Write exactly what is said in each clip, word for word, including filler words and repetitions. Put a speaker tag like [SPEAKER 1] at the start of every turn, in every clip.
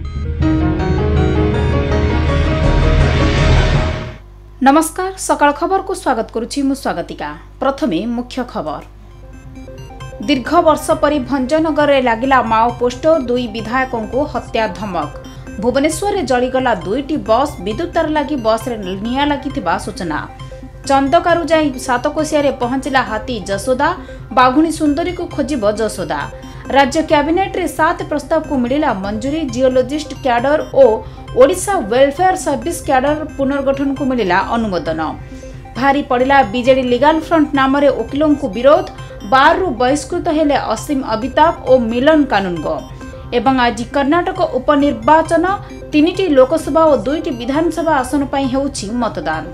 [SPEAKER 1] नमस्कार सकाळ खबर को स्वागत करुछि मु स्वागतिका। प्रथमे मुख्य खबर। दीर्घ वर्ष परी भंजनगर रे लागिला माओ पोस्टर, दुई विधायकों को हत्या धमक। भुवनेश्वर रे जळीगला दुईटी बस, विद्युत तार लागि बस रे निया लागिथिबा सूचना। चंदकारु जाई सातकोशिया रे पहुंचला हाथी जसोदा, बाघुणी सुंदरी को खोजिब जसोदा। राज्य कैबिनेट रे सात प्रस्ताव को मिलिला मंजूरी। जियोलॉजिस्ट कैडर और ओडिशा वेलफेयर सर्विस कैडर पुनर्गठन को मिलिला अनुमोदन। भारी पड़िला बीजेडी लीगल फ्रंट नाम रे वकिलों को विरोध। बार रु बहिष्कृत हेले असीम अमिताभ और मिलन कानूनगो। एवं आज कर्नाटक उपनिर्वाचन, तीनिटी लोकसभा और दुईटी विधानसभा आसन पर हेउछि मतदान।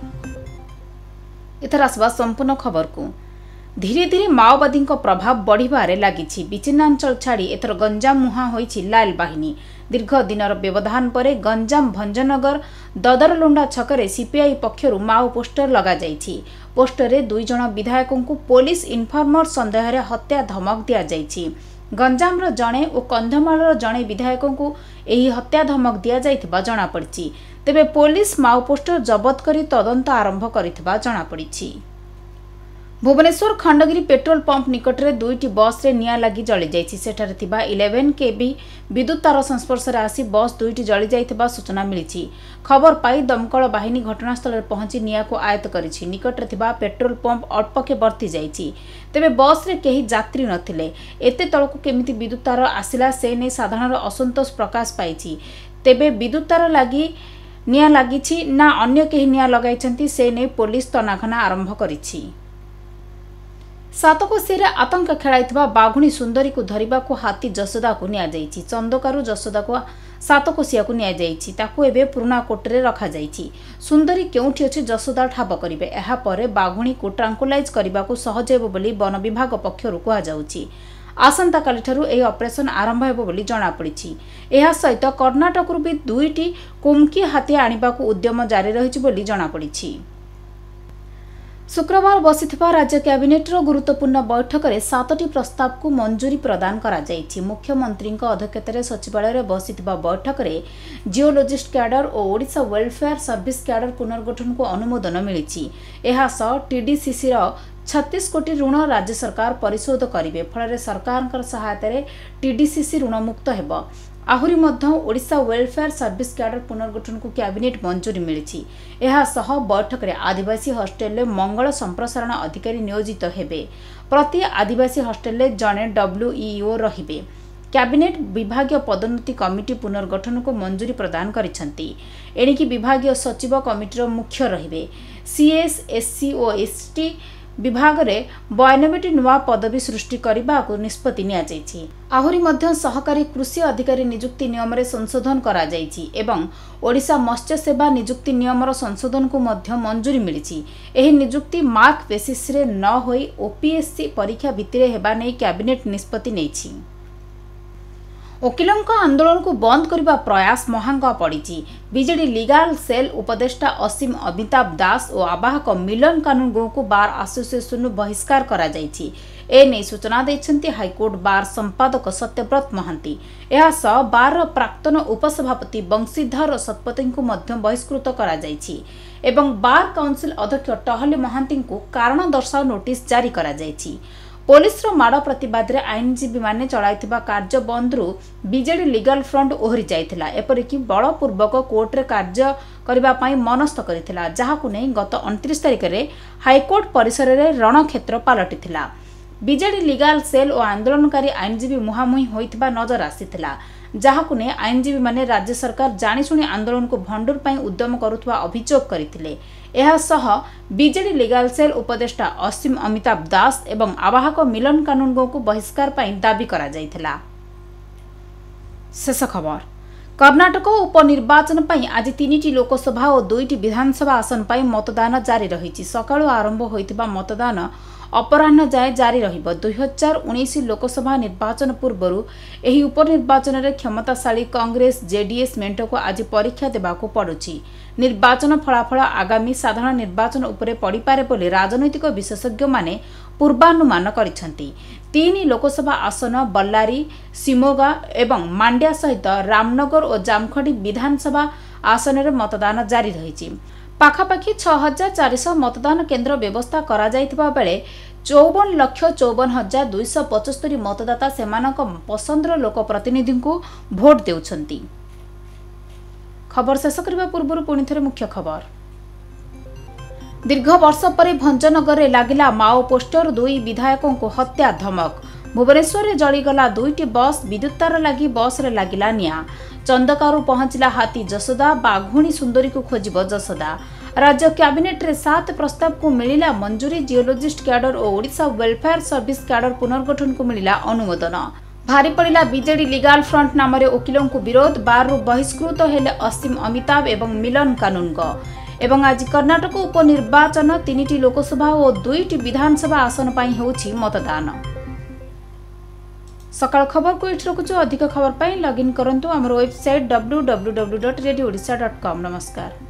[SPEAKER 1] इथर आसवा संपूर्ण खबर को। धीरे धीरे माओवादी प्रभाव बढ़िबारे लागिछि। विचिन्नांचल छाड़ी एथर गंजाम मुहां होइछि लाल बाहिनी। दीर्घ दिनर व्यवधान परे गंजाम भंजनगर ददरलुंडा छकरे सीपीआई पक्षरु माओ पोस्टर लगा जाइछि। पोस्टर रे दुई जण विधायकों को पुलिस इनफॉर्मर संदेह रे हत्या धमक दिया जाइछि। गंजाम रो जणे और कंधमाल रो जणे विधायकों को एही हत्या धमक दिया जाइथिबा जणा पड़िछि। तेबे पुलिस माओ पोस्टर जबत करी तदंत आरंभ करिथिबा जणा पड़िछि। भुवनेश्वर खंडगिरी पेट्रोल पंप निकट में दुईटी बस रे निया लगी जली जाइछि। सेठारे थिबा इलेवन केबी विद्युत तार संस्पर्श रे आसी बस दुईटी जली जाइथिबा सूचना मिलिछि। खबर पाई दमकल बाहिनी घटनास्थल रे पहुंची निया को आयत्त करिछि। निकट रे थिबा पेट्रोल पंप अल्पके बर्ती जाइछि। तेबे बस रे केही यात्री नथिले। एते तळकु केमिति विद्युत तार आसिला से नै साधारण असंतोष प्रकाश पाइछि। तेबे विद्युत तार लागि निया लागिछि ना अन्य केही निया लगाइछन्ति से नै पुलिस तनाघना आरंभ करिछि। सातकोशिया आतंक खेलाइथिबा बाघुणी सुंदरी को धरिबा को हाथी जसोदा को निया जाइछि। चंदकारु जसोदा को सातकोशिया को निया जाइछि। ताकू एबे पुराना कोटरे रखा जाइछि। सुंदरी केउठी अछि जसोदा ठाब करिवे। एहा परे बाघुणी को ट्रांकुलाइज करिबा को सहज हेबो बोली वन विभाग पक्षरु कुआ जाउछि। आसंता काली ठारु एही ऑपरेशन आरंभ हेबो बोली जणा पड़िछि। एहा सहित कर्नाटकरु भी दुईटी कुमकी हाथी आनिबा को उद्यम जारी रहिछि बोली जणा पड़िछि। शुक्रवार बसिथिबा राज्य कैबिनेटर गुरुत्वपूर्ण बैठक में सातटी प्रस्ताव को मंजूरी प्रदान करा जाइछि। मुख्यमंत्री अध्यक्षतार सचिवालय में बसिथिबा बैठक में जियोलॉजिस्ट कैडर और ओडिशा वेलफेयर सर्विस कैडर पुनर्गठन को अनुमोदन मिलिछि। एहा सह टीडीसीसी रो छत्तीस कोटी ऋण राज्य सरकार परिशोध करिवे। फल सरकार सहायता टीडीसीसी ऋण मुक्त हेबो। आहुरी मध्य ओडिशा वेलफेयर सर्विस कैडर पुनर्गठन को कैबिनेट मंजूरी मिलिछि। एहा सह बैठक रे आदिवासी हॉस्टेल में मंगल संप्रसारण अधिकारी नियोजित हेबे। प्रति आदिवासी हॉस्टेल में जणे डब्ल्यूईओ रहिबे। कैबिनेट विभागीय पदोन्नति कमिटी पुनर्गठन को मंजूरी प्रदान करिसंती। एणिकी विभागीय सचिव कमिटीर मुख्य रहिबे। सीएस एससी और एसटी विभाग रे बयानबे नुआ पदवी सृष्टि करने को निष्पत्ति निया जाइछि। आहुरी मध्य सहकारी कृषि अधिकारी नियुक्ति नियम रे संशोधन करा जाइछि एवं ओडिशा मत्स्य सेवा नियुक्ति नियम रो संशोधन को मध्य मंजूरी मिलिछि। एही नियुक्ति मार्क बेसिस रे न होई ओपीएससी परीक्षा भित्तिरे हेबा नै कैबिनेट निष्पत्ति नेछि। वकिलों आंदोलन को बंद करने प्रयास महंगा पड़ी। बीजेडी लीगल सेल उपदेष्टा असीम अमिताभ दास और आवाहक मिलन कानूनगो को बार एसोसिएशन बहिष्कार करा जाइछि। एने सूचना देछन्ति हाईकोर्ट बार संपादक सत्यव्रत महांती। एहा सह बार प्राक्तन उपसभापति बंशीधर शतपथी को मध्य बहिष्कृत करा जाइछि एवं बार काउंसिल अध्यक्ष टहली महांती को कारण दर्शाओ नोटिस जारी करा जाइछि। पुलिस रो माड़ प्रतिवाद रे आईनजीवी माने चलाइथिबा कार्य बंद रु बीजेडी लीगल फ्रंट ओहरी जाइथिला। एपरिकी बलपूर्वक कोर्ट रे कार्य करबा पई मनस्थ करिथिला, जाहाकु नै गत उनतीस तारिख रे हाईकोर्ट परिसर रे रणक्षेत्र पालटिथिला। बीजेडी लीगल सेल और आंदोलनकारी आईनजीवी मुहामुही होइथिबा नजर आसीथिला, जाहाकु नै आईनजीवी माने राज्य सरकार जानिशुणी आंदोलन को भंडूर पई उद्यम करुथबा अभियोग करिथिले। एहा सह बीजेडी लीगल सेल उपदेष्टा असीम अमिताभ दास एवं आवाहक मिलन कानूनगो को बहिष्कार पई दाबी करा जाइथिला। शेष खबर। कर्नाटक उपनिर्वाचन पई आज तीनिटी लोकसभा और दुईटी विधानसभा आसन पई मतदान जारी रहिछि। सकाळु आरंभ होइतिबा मतदान अपराह्न जाए जारी रहिब। दुई हजार उन्नीस लोकसभा निर्वाचन पूर्व एही उपनिर्वाचन में क्षमताशाली कांग्रेस जेडीएस मेंट को आज परीक्षा देबाको पड़ुछि। निर्वाचन फलाफल आगामी साधारण निर्वाचन उपरे पड़िपारे बोली राजनैतिक विशेषज्ञ माने पूर्वानुमान करिसेंति। तीन लोकसभा आसन बल्लारी, शिमोगा एवं मांड्या सहित रामनगर और जामखंडी विधानसभा आसन में मतदान जारी रही। पाखापाखि छह हजार चार सौ मतदान केन्द्र व्यवस्था करा जाइथिबा बेले चौवन लक्ष चौवन हजार दुईश पचस्तरी मतदाता सेमानक पसंदर लोक प्रतिनिधि को भोट देउछंती। खबर शेष करबा पूर्व पुणी थे मुख्य खबर। दीर्घ वर्ष पर भंजनगर में लागिला माओ पोस्टर, दुई विधायकों को हत्या धमक। भुवनेश्वर में जलीगला दुईटी बस, विद्युत तार लगी बस रे लागिला निया। चंदकारु पहुंचला हाथी जसोदा, बाघुणी सुंदरी को खोजिब जसोदा। राज्य कैबिनेट रे सात प्रस्ताव को मिलिला मंजूरी। जियोलॉजिस्ट कैडर और ओडिशा वेलफेयर सर्विस कैडर पुनर्गठन को मिलिला अनुमोदन। भारी पड़िला बीजेडी लीगल फ्रंट नाम वकिलों को विरोध। बारु बहिष्कृत हेले असीम अमिताभ एवं मिलन कानूनग। एवं आज कर्नाटक उपनिर्वाचन तीन लोकसभा और दुईटी विधानसभा आसन पर होउछि मतदान। सकाळ खबर को इठ रखुछु। अधिक खबर पर लॉगिन करंतु हमर website W W W dot radio Odisha dot com. नमस्कार।